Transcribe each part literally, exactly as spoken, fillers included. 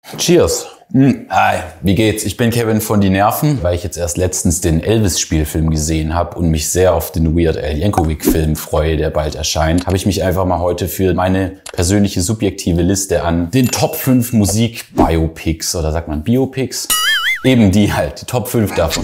Cheers! Hm. Hi, wie geht's? Ich bin Kevin von Die Nerven, weil ich jetzt erst letztens den Elvis-Spielfilm gesehen habe und mich sehr auf den Weird Al Yankovic-Film freue, der bald erscheint, habe ich mich einfach mal heute für meine persönliche subjektive Liste an den Top fünf Musik-Biopics, oder sagt man Biopics? Eben die halt, die Top fünf davon.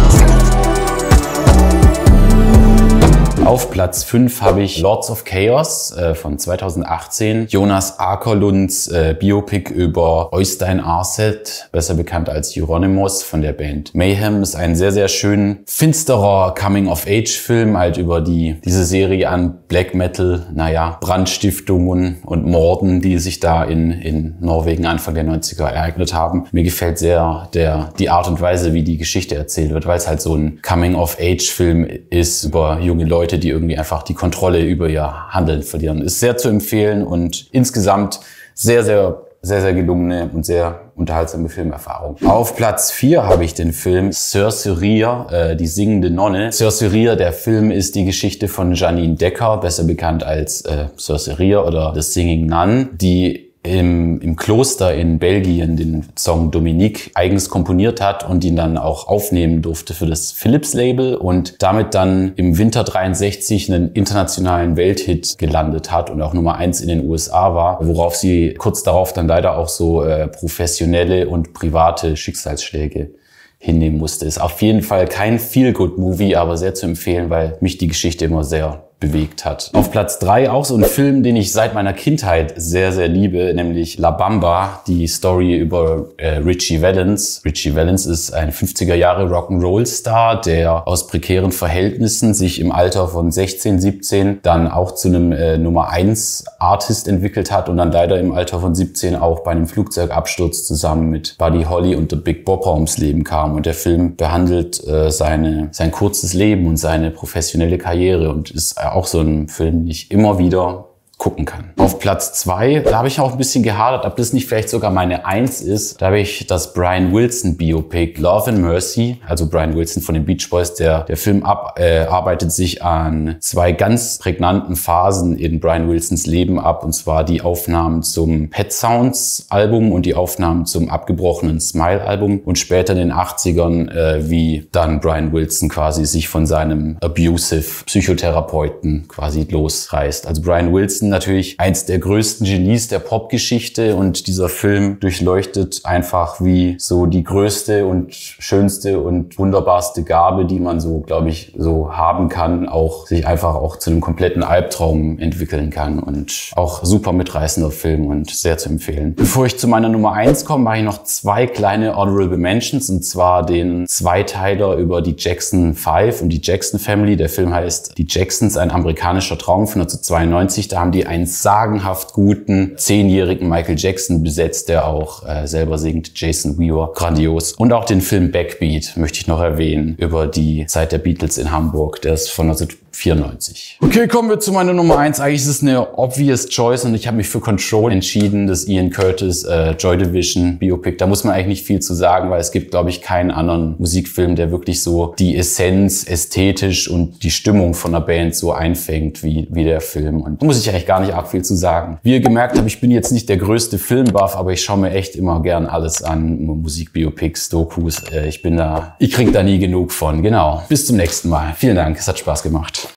Auf Platz fünf habe ich Lords of Chaos äh, von zweitausendachtzehn. Jonas Akerlunds äh, Biopic über Oystein Aarseth, besser bekannt als Euronymous von der Band Mayhem. Ist ein sehr, sehr schön finsterer Coming-of-Age-Film halt über die diese Serie an Black Metal, naja, Brandstiftungen und Morden, die sich da in, in Norwegen Anfang der neunziger ereignet haben. Mir gefällt sehr der die Art und Weise, wie die Geschichte erzählt wird, weil es halt so ein Coming-of-Age-Film ist über junge Leute, die irgendwie einfach die Kontrolle über ihr Handeln verlieren. Ist sehr zu empfehlen und insgesamt sehr, sehr, sehr, sehr gelungene und sehr unterhaltsame Filmerfahrung. Auf Platz vier habe ich den Film Sorcerer, äh, die singende Nonne. Sorcerer, der Film, ist die Geschichte von Janine Decker, besser bekannt als äh, Sorcerer oder The Singing Nun, die im, im Kloster in Belgien den Song Dominique eigens komponiert hat und ihn dann auch aufnehmen durfte für das Philips-Label und damit dann im Winter dreiundsechzig einen internationalen Welthit gelandet hat und auch Nummer eins in den U S A war, worauf sie kurz darauf dann leider auch so äh, professionelle und private Schicksalsschläge hinnehmen musste. Ist auf jeden Fall kein Feel-Good-Movie, aber sehr zu empfehlen, weil mich die Geschichte immer sehr bewegt hat. Auf Platz drei auch so ein Film, den ich seit meiner Kindheit sehr, sehr liebe, nämlich La Bamba, die Story über äh, Ritchie Valens. Ritchie Valens ist ein fünfziger Jahre Rock'n'Roll-Star, der aus prekären Verhältnissen sich im Alter von sechzehn, siebzehn dann auch zu einem äh, Nummer eins Artist entwickelt hat und dann leider im Alter von siebzehn auch bei einem Flugzeugabsturz zusammen mit Buddy Holly und The Big Bopper ums Leben kam. Und der Film behandelt äh, seine sein kurzes Leben und seine professionelle Karriere und ist auch so ein Film, den ich immer wieder gucken kann. Auf Platz zwei, da habe ich auch ein bisschen gehadert, ob das nicht vielleicht sogar meine Eins ist. Da habe ich das Brian Wilson Biopic Love and Mercy, also Brian Wilson von den Beach Boys. Der, der Film ab, äh, arbeitet sich an zwei ganz prägnanten Phasen in Brian Wilsons Leben ab, und zwar die Aufnahmen zum Pet Sounds Album und die Aufnahmen zum abgebrochenen Smile Album und später in den achtzigern, äh, wie dann Brian Wilson quasi sich von seinem abusive Psychotherapeuten quasi losreißt. Also Brian Wilson natürlich eins der größten Genies der Popgeschichte und dieser Film durchleuchtet einfach, wie so die größte und schönste und wunderbarste Gabe, die man so, glaube ich, so haben kann, auch sich einfach auch zu einem kompletten Albtraum entwickeln kann und auch super mitreißender Film und sehr zu empfehlen. Bevor ich zu meiner Nummer eins komme, mache ich noch zwei kleine Honorable Mentions, und zwar den Zweiteiler über die Jackson Five und die Jackson Family. Der Film heißt Die Jacksons, ein amerikanischer Traum von neunzehnhundertzweiundneunzig. Da haben die einen sagenhaft guten zehnjährigen Michael Jackson besetzt, der auch äh, selber singt, Jason Weaver, grandios. Und auch den Film Backbeat möchte ich noch erwähnen, über die Zeit der Beatles in Hamburg, der ist von neunzehnhundertvierundneunzig. Okay, kommen wir zu meiner Nummer eins. Eigentlich ist es eine obvious choice und ich habe mich für Control entschieden, das Ian Curtis äh, Joy Division Biopic. Da muss man eigentlich nicht viel zu sagen, weil es gibt, glaube ich, keinen anderen Musikfilm, der wirklich so die Essenz ästhetisch und die Stimmung von einer Band so einfängt wie, wie der Film. Und da muss ich eigentlich gar nicht arg viel zu sagen. Wie ihr gemerkt habt, ich bin jetzt nicht der größte Filmbuff, aber ich schaue mir echt immer gern alles an. Musikbiopics, Dokus. Äh, ich bin da, ich krieg da nie genug von. Genau. Bis zum nächsten Mal. Vielen Dank. Es hat Spaß gemacht.